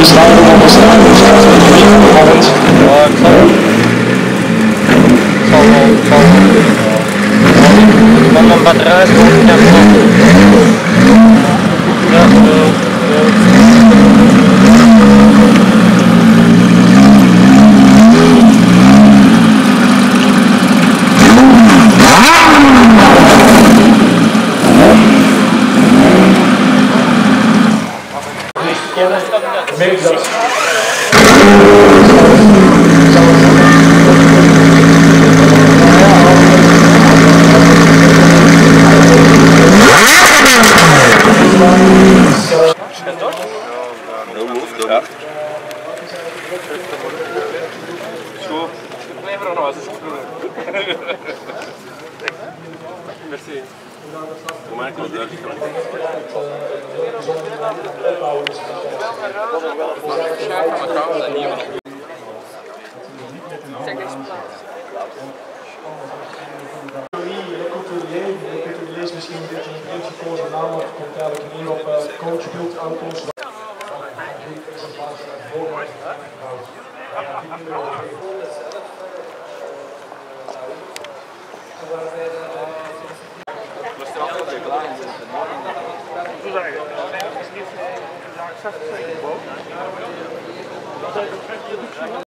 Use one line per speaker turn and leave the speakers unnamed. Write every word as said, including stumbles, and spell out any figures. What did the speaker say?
die sluiten op de straat, dus dat is niet opvallend.
Ja, ik zal wel. Ik zal wel, ik zal wel. Want mijn batterij is gewoon net op. Ja, zo,
Merk dat.
Merci. Voor mij kan het duidelijk gaan.
Couturier is misschien een beetje een beetje voor zijn naam, maar het komt eigenlijk neer op coach build auto's.
Zo zeggen.